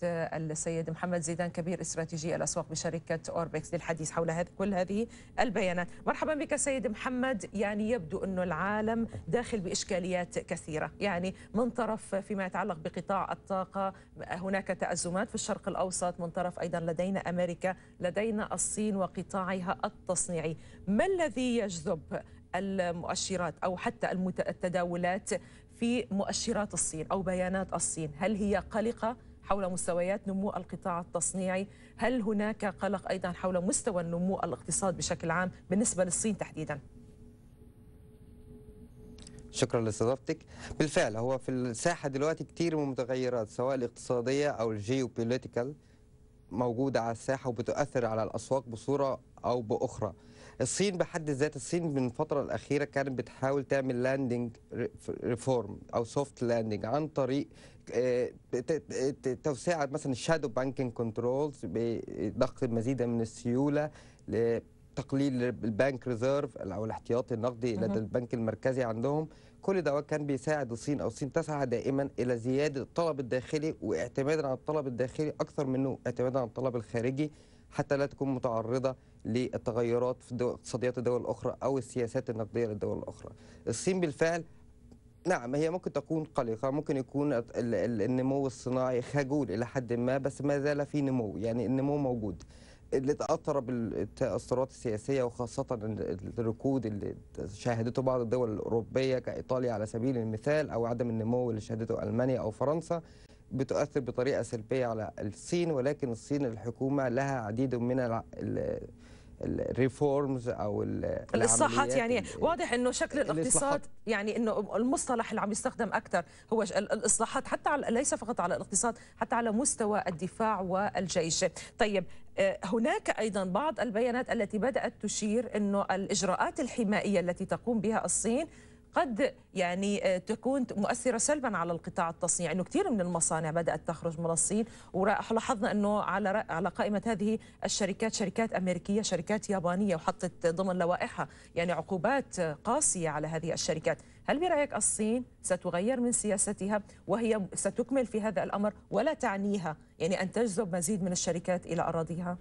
السيد محمد زيدان كبير استراتيجي الأسواق بشركة أوربكس للحديث حول كل هذه البيانات. مرحبا بك سيد محمد. يعني يبدو أن العالم داخل بإشكاليات كثيرة، يعني من طرف فيما يتعلق بقطاع الطاقة هناك تأزمات في الشرق الأوسط، من طرف أيضا لدينا أمريكا، لدينا الصين وقطاعها التصنيعي. ما الذي يجذب المؤشرات أو حتى التداولات في مؤشرات الصين أو بيانات الصين؟ هل هي قلقة حول مستويات نمو القطاع التصنيعي؟ هل هناك قلق أيضا حول مستوى النمو الاقتصاد بشكل عام بالنسبة للصين تحديدا؟ شكرا لاستضافتك. بالفعل هو في الساحة دلوقتي كتير من المتغيرات سواء الاقتصادية أو الجيوبوليتيكال موجودة على الساحة وبتؤثر على الأسواق بصورة أو بأخرى. الصين بحد ذات، الصين من الفترة الأخيرة كانت بتحاول تعمل لاندنج ريفورم أو سوفت لاندنج عن طريق توسعة مثلا الشادو بانكينج كنترولز بضخ مزيدا من السيولة، لتقليل البنك ريزيرف أو الاحتياطي النقدي لدى البنك المركزي عندهم. كل ده كان بيساعد الصين، أو الصين تسعى دائما إلى زيادة الطلب الداخلي واعتمادا على الطلب الداخلي أكثر منه اعتمادا على الطلب الخارجي، حتى لا تكون متعرضة للتغيرات في اقتصاديات الدول الأخرى أو السياسات النقدية للدول الأخرى. الصين بالفعل نعم هي ممكن تكون قلقة، ممكن يكون النمو الصناعي خجول إلى حد ما، بس ما زال في نمو، يعني النمو موجود. اللي تأثر بالتأثرات السياسية وخاصة الركود اللي شاهدته بعض الدول الأوروبية كإيطاليا على سبيل المثال، أو عدم النمو اللي شهدته ألمانيا أو فرنسا، بتؤثر بطريقة سلبية على الصين. ولكن الصين الحكومة لها عديد من الريفورمز او الإصلاحات. يعني العمليات واضح انه شكل الاقتصاد، يعني انه المصطلح اللي عم يستخدم اكثر هو الاصلاحات، حتى ليس فقط على الاقتصاد، حتى على مستوى الدفاع والجيش. طيب، هناك ايضا بعض البيانات التي بدأت تشير انه الاجراءات الحمائية التي تقوم بها الصين قد يعني تكون مؤثرة سلبا على القطاع التصنيعي، انه كثير من المصانع بدأت تخرج من الصين، ولاحظنا انه على قائمة هذه الشركات شركات امريكية، شركات يابانية، وحطت ضمن لوائحها يعني عقوبات قاسية على هذه الشركات. هل برأيك الصين ستغير من سياستها وهي ستكمل في هذا الأمر، ولا تعنيها يعني أن تجذب مزيد من الشركات إلى أراضيها؟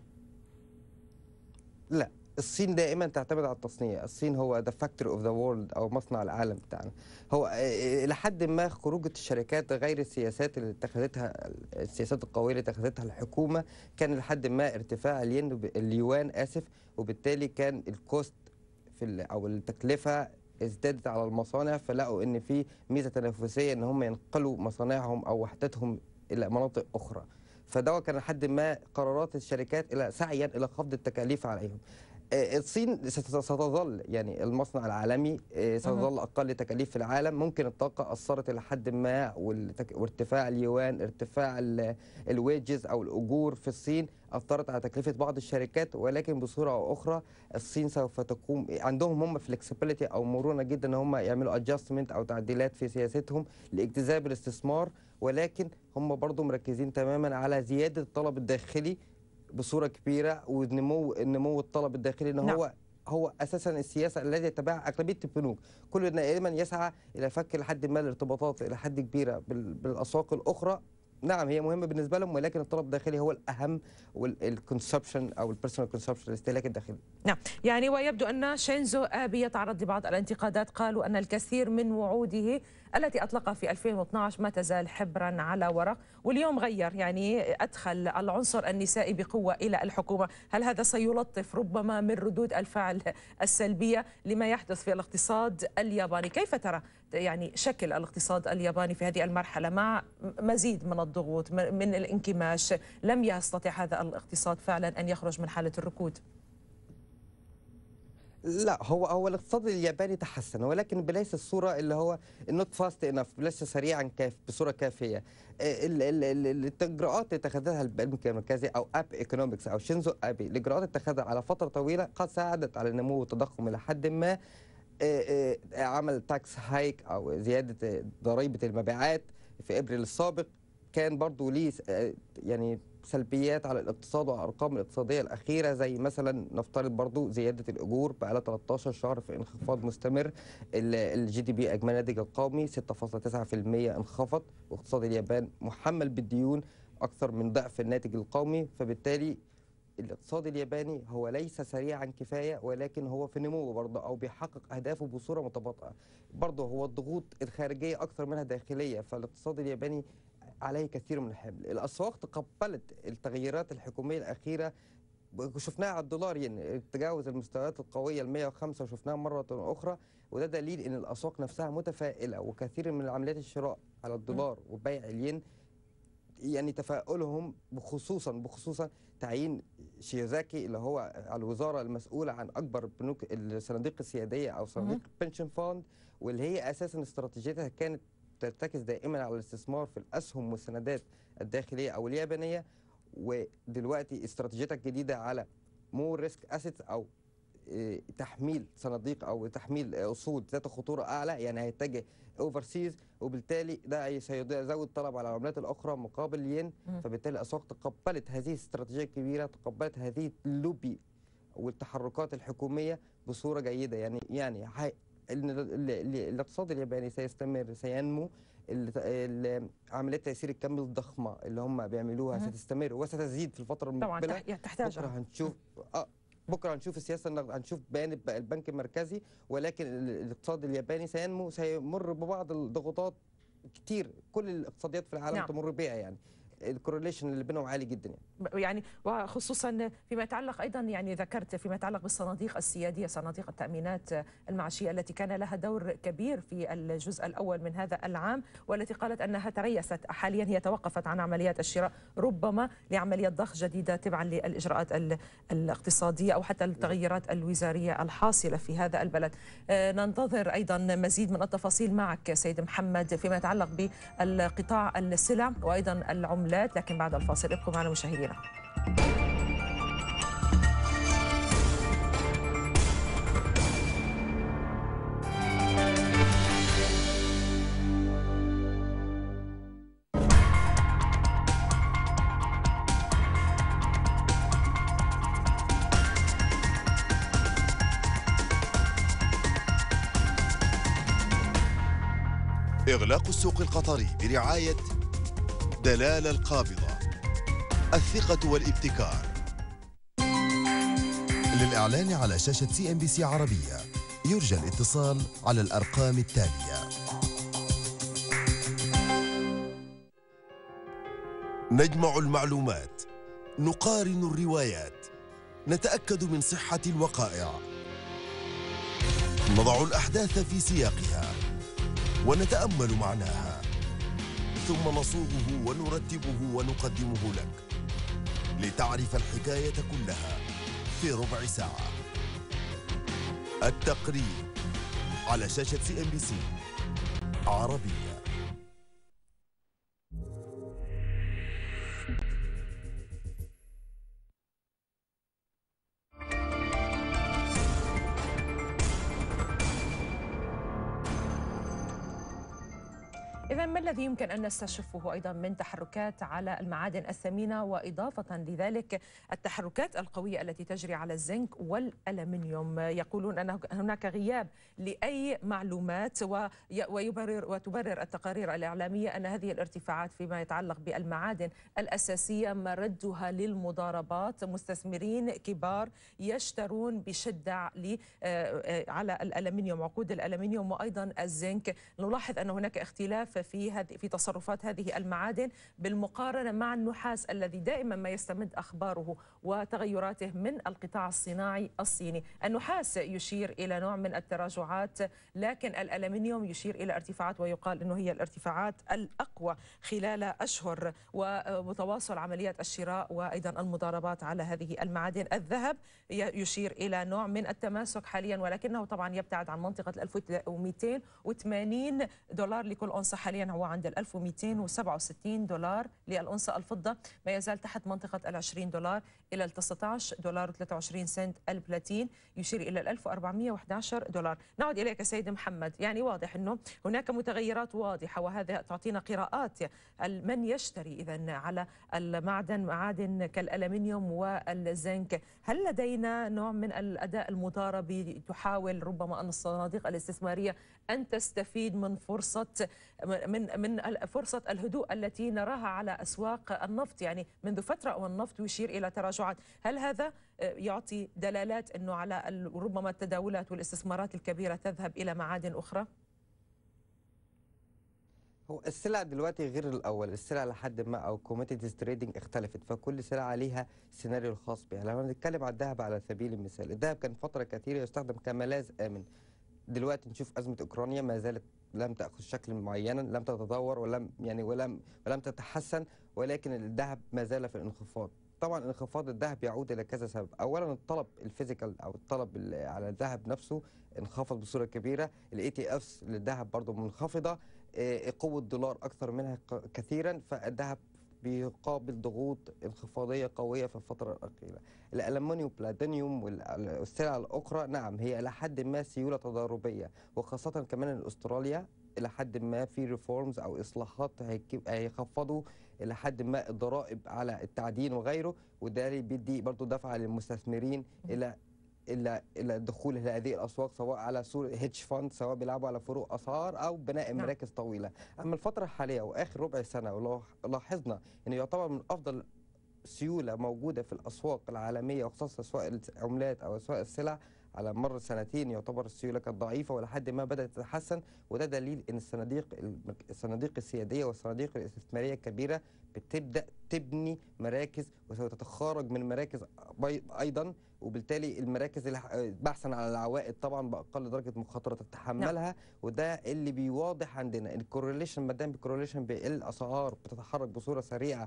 لا، الصين دائما تعتمد على التصنيع. الصين هو ذا فاكتور اوف ذا وورلد او مصنع العالم بتاعنا. هو الى حد ما خروج الشركات غير السياسات اللي اتخذتها، السياسات القويه اللي اتخذتها الحكومه، كان لحد ما ارتفاع اليوان وبالتالي كان الكوست او التكلفه ازدادت على المصانع، فلقوا ان في ميزه تنافسيه ان هم ينقلوا مصانعهم او وحداتهم الى مناطق اخرى. فده كان لحد ما قرارات الشركات الى سعيا الى خفض التكاليف عليهم. الصين ستظل يعني المصنع العالمي، ستظل أقل تكاليف في العالم. ممكن الطاقة أثرت إلى حد ما، وارتفاع اليوان، ارتفاع الويجز أو الأجور في الصين أثرت على تكلفة بعض الشركات، ولكن بصورة أو أخرى الصين سوف تقوم، عندهم هم فلكسبيليتي أو مرونة جدا إن هم يعملوا أدجستمنت أو تعديلات في سياستهم لاجتذاب الاستثمار، ولكن هم برضو مركزين تماما على زيادة الطلب الداخلي بصوره كبيره، ونمو الطلب الداخلي، ان هو اساسا السياسه التي يتبعها اغلبيه البنوك. كل دائما يسعى الى فك لحد ما الارتباطات الى حد كبيره بالاسواق الاخرى. نعم هي مهمه بالنسبه لهم، ولكن الطلب الداخلي هو الاهم، والكونسبشن او البيرسونال كونسبشن، الاستهلاك الداخلي. نعم، يعني ويبدو ان شينزو آبي يتعرض لبعض الانتقادات. قالوا ان الكثير من وعوده التي اطلقها في 2012 ما تزال حبرا على ورق، واليوم غير، يعني ادخل العنصر النسائي بقوه الى الحكومه. هل هذا سيلطف ربما من ردود الفعل السلبيه لما يحدث في الاقتصاد الياباني؟ كيف ترى يعني شكل الاقتصاد الياباني في هذه المرحله مع مزيد من الضغوط، من الانكماش؟ لم يستطع هذا الاقتصاد فعلا ان يخرج من حاله الركود. لا، هو الاقتصاد الياباني تحسن، ولكن بليس الصوره اللي هو نوت فاست انف، ليس سريعا بصوره كافيه. الاجراءات اللي اتخذها البنك المركزي او اب ايكونومكس او شينزو ابي، الاجراءات اللي اتخذها على فتره طويله قد ساعدت على النمو والتضخم الى حد ما. عمل تاكس هايك او زياده ضريبه المبيعات في ابريل السابق، كان برضه ليه يعني سلبيات على الاقتصاد والارقام الاقتصاديه الاخيره، زي مثلا نفترض برضو زياده الاجور بقى لها 13 شهر في انخفاض مستمر. الجي دي بي اجمالي الناتج القومي 6.9% انخفض، واقتصاد اليابان محمل بالديون أكثر من ضعف الناتج القومي، فبالتالي الاقتصاد الياباني هو ليس سريعا كفاية، ولكن هو في نمو برضه، أو بيحقق أهدافه بصورة متباطئة. برضه هو الضغوط الخارجية أكثر منها داخلية، فالاقتصاد الياباني عليه كثير من الحمل. الأسواق تقبلت التغييرات الحكومية الأخيرة، شفناها على الدولار يعني تجاوز المستويات القوية ال 105 وشفناها مرة أخرى، وده دليل إن الأسواق نفسها متفائلة، وكثير من عمليات الشراء على الدولار وبيع الين يعني تفاؤلهم بخصوصا تعيين شيازاكي اللي هو على الوزارة المسؤولة عن أكبر بنوك الصناديق السيادية أو صناديق البنشن فوند، واللي هي أساسا استراتيجيتها كانت ترتكز دائما على الاستثمار في الأسهم والسندات الداخلية أو اليابانية، ودلوقتي استراتيجيتها الجديدة على مور ريسك اسيتس أو تحميل صناديق او تحميل اصول ذات خطوره اعلى، يعني هيتجه اوفرسيز، وبالتالي ده سيزود طلب على العملات الاخرى مقابل الين. فبالتالي الاسواق تقبلت هذه الاستراتيجيه الكبيره، تقبلت هذه اللوبي والتحركات الحكوميه بصوره جيده. يعني الاقتصاد الياباني سيستمر، سينمو. عمليات تيسير الكم الضخمه اللي هم بيعملوها ستستمر وستزيد في الفتره المقبله. طبعا تحتاج. بكره هنشوف السياسه النقد، هنشوف بيان البنك المركزي، ولكن الاقتصاد الياباني سينمو، سيمر ببعض الضغوطات كتير كل الاقتصاديات في العالم تمر بها، يعني الكورليشن اللي بينهم عالي جدا يعني وخصوصا فيما يتعلق ايضا، يعني ذكرت فيما يتعلق بالصناديق السياديه، صناديق التامينات المعاشيه التي كان لها دور كبير في الجزء الاول من هذا العام، والتي قالت انها تريست حاليا، هي توقفت عن عمليات الشراء ربما لعمليات ضخ جديده تبعا للاجراءات الاقتصاديه او حتى التغيرات الوزاريه الحاصله في هذا البلد. ننتظر ايضا مزيد من التفاصيل معك سيد محمد فيما يتعلق بالقطاع السلع وايضا العملات، لكن بعد الفاصل ابقوا معنا مشاهدينا. إغلاق السوق القطري برعاية دلال القابضة، الثقة والابتكار. للإعلان على شاشة CNBC عربية يرجى الاتصال على الأرقام التالية: نجمع المعلومات، نقارن الروايات، نتأكد من صحة الوقائع، نضع الأحداث في سياقها ونتأمل معناها، ثم نصوغه ونرتبه ونقدمه لك لتعرف الحكاية كلها في ربع ساعة. التقرير على شاشة CNBC عربية. إذا ما الذي يمكن أن نستشفه أيضا من تحركات على المعادن الثمينة، وإضافة لذلك التحركات القوية التي تجري على الزنك والألمنيوم؟ يقولون أن هناك غياب لأي معلومات، وتبرر التقارير الإعلامية أن هذه الارتفاعات فيما يتعلق بالمعادن الأساسية مردها للمضاربات. مستثمرين كبار يشترون بشدة على الألمنيوم، عقود الألمنيوم وأيضا الزنك. نلاحظ أن هناك اختلاف في تصرفات هذه المعادن بالمقارنة مع النحاس الذي دائما ما يستمد أخباره وتغيراته من القطاع الصناعي الصيني. النحاس يشير إلى نوع من التراجعات، لكن الألمنيوم يشير إلى ارتفاعات، ويقال أنه هي الارتفاعات الأقوى خلال أشهر، ومتواصل عمليات الشراء وأيضا المضاربات على هذه المعادن. الذهب يشير إلى نوع من التماسك حاليا، ولكنه طبعا يبتعد عن منطقة 1280 دولار لكل أونصة. حاليا هو عند 1267 دولار للأونصة. الفضة ما يزال تحت منطقة 20 دولار إلى 19 دولار و23 سنت. البلاتين يشير إلى 1411 دولار. نعود إليك سيد محمد. يعني واضح أنه هناك متغيرات واضحة، وهذا تعطينا قراءات من يشتري إذن على معادن كالألمنيوم والزنك. هل لدينا نوع من الأداء المضاربي تحاول ربما أن الصناديق الاستثمارية أن تستفيد من فرصة من فرصة الهدوء التي نراها على أسواق النفط، يعني منذ فترة والنفط يشير إلى تراجعات. هل هذا يعطي دلالات أنه على ربما التداولات والاستثمارات الكبيرة تذهب إلى معادن أخرى؟ هو السلع دلوقتي غير الاول، السلع لحد ما او كوموديتيز تريدنج اختلفت، فكل سلعه ليها سيناريو الخاص بها. لما نتكلم عن الذهب على سبيل المثال، الذهب كان فتره كثيره يستخدم كملاذ امن. دلوقتي نشوف ازمه اوكرانيا ما زالت لم تاخذ شكل معينا، لم تتطور ولم تتحسن، ولكن الذهب ما زال في الانخفاض. طبعا انخفاض الذهب يعود الى كذا سبب. اولا الطلب الفيزيكال او الطلب على الذهب نفسه انخفض بصوره كبيره، الاي تي افس للذهب برضه منخفضه، قوه الدولار اكثر منها كثيرا، فالذهب بيقابل ضغوط انخفاضيه قويه في الفتره الاخيره. الالومنيوم والبلاتينيوم والسلع الاخرى نعم هي الى حد ما سيوله تضاربيه، وخاصه كمان ان استراليا الى حد ما في ريفورمز او اصلاحات هيخفضوا الى حد ما الضرائب على التعدين وغيره، وده اللي بيدي برضه دفعه للمستثمرين الى الدخول الى هذه الاسواق، سواء على صوره هيدج فاند، سواء بيلعبوا على فروق اسعار او بناء مراكز طويله. اما الفتره الحاليه واخر ربع سنه ولو لاحظنا انه يعتبر من افضل سيوله موجوده في الاسواق العالميه، وخاصه اسواق العملات او اسواق السلع، على مر سنتين يعتبر السيوله كانت ضعيفه ولحد ما بدات تتحسن، وده دليل ان الصناديق السياديه والصناديق الاستثماريه الكبيره بتبدا تبني مراكز وسوف تتخارج من مراكز ايضا، وبالتالي المراكز بحثا على العوائد طبعا باقل درجه مخاطره تتحملها. وده اللي بيواضح عندنا الكورليشن، ما دام الكورليشن الاسعار بتتحرك بصوره سريعه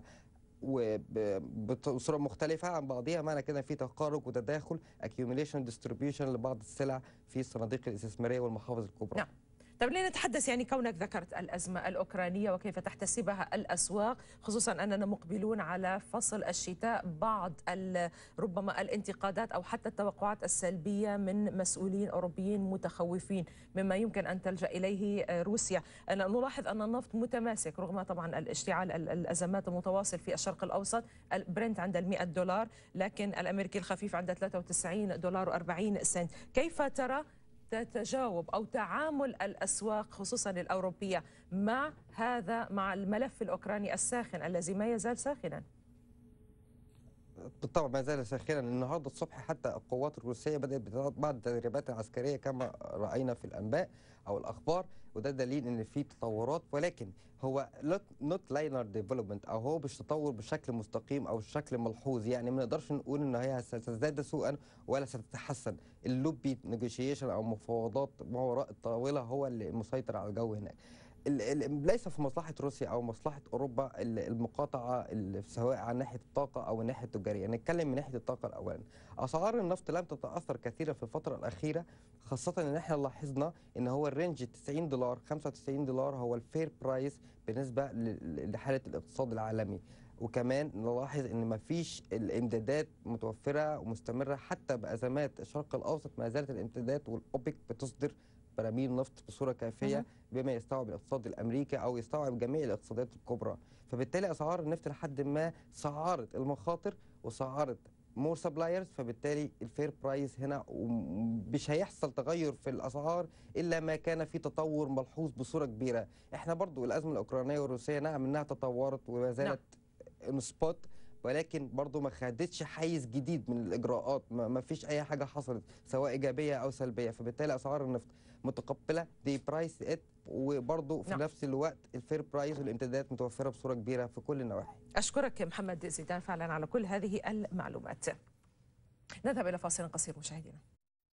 وبصوره مختلفه عن بعضها، معنى كده في تقارب وتداخل accumulation distribution لبعض السلع في الصناديق الاستثماريه والمحافظ الكبرى. نعم. طيب لنتحدث، يعني كونك ذكرت الأزمة الأوكرانية وكيف تحتسبها الأسواق، خصوصا أننا مقبلون على فصل الشتاء، بعض ربما الانتقادات أو حتى التوقعات السلبية من مسؤولين أوروبيين متخوفين مما يمكن أن تلجأ إليه روسيا. نلاحظ أن النفط متماسك رغم طبعا الاشتعال الأزمات المتواصل في الشرق الأوسط، البرنت عند $100، لكن الأمريكي الخفيف عند $93.40. كيف ترى تجاوب أو تعامل الأسواق خصوصا الأوروبية مع الملف الأوكراني الساخن الذي ما يزال ساخنا؟ بالطبع ما زال ساخنا. النهارده الصبح حتى القوات الروسيه بدات بعض التدريبات العسكريه كما راينا في الانباء او الاخبار، وده دليل ان في تطورات، ولكن هو نوت لاينر ديفلوبمنت، او هو مش تطور بشكل مستقيم او بشكل ملحوظ. يعني ما نقدرش نقول ان هي ستزداد سوءا ولا ستتحسن. اللوبي نيجوشيشن او مفاوضات ما وراء الطاوله هو اللي مسيطر على الجو هناك. ليس في مصلحة روسيا أو مصلحة أوروبا المقاطعة سواء عن ناحية الطاقة أو الناحية التجارية. نتكلم من ناحية الطاقة الأولا، أسعار النفط لم تتأثر كثيرا في الفترة الأخيرة، خاصة إن احنا لاحظنا إن هو الرينج $90 $95 هو الفير برايس بالنسبة لحالة الاقتصاد العالمي. وكمان نلاحظ ان ما فيش الامدادات متوفره ومستمره حتى بازمات الشرق الاوسط، ما زالت الامدادات والاوبك بتصدر براميل نفط بصوره كافيه بما يستوعب الاقتصاد الامريكي او يستوعب جميع الاقتصادات الكبرى. فبالتالي اسعار النفط لحد ما سعرت المخاطر وسعرت مور سبلايرز، فبالتالي الفير برايس هنا مش هيحصل تغير في الاسعار الا ما كان في تطور ملحوظ بصوره كبيره. احنا برضو الازمه الاوكرانيه والروسيه نعم انها تطورت وما زالت سبوت، ولكن برضو ما خدتش حيز جديد من الاجراءات، ما فيش اي حاجه حصلت سواء ايجابيه او سلبيه. فبالتالي اسعار النفط متقبله دي برايس ات، وبرضو في نفس الوقت الفير برايس والامتدادات متوفره بصوره كبيره في كل النواحي. اشكرك محمد زيدان فعلا على كل هذه المعلومات. نذهب الى فاصل قصير مشاهدينا.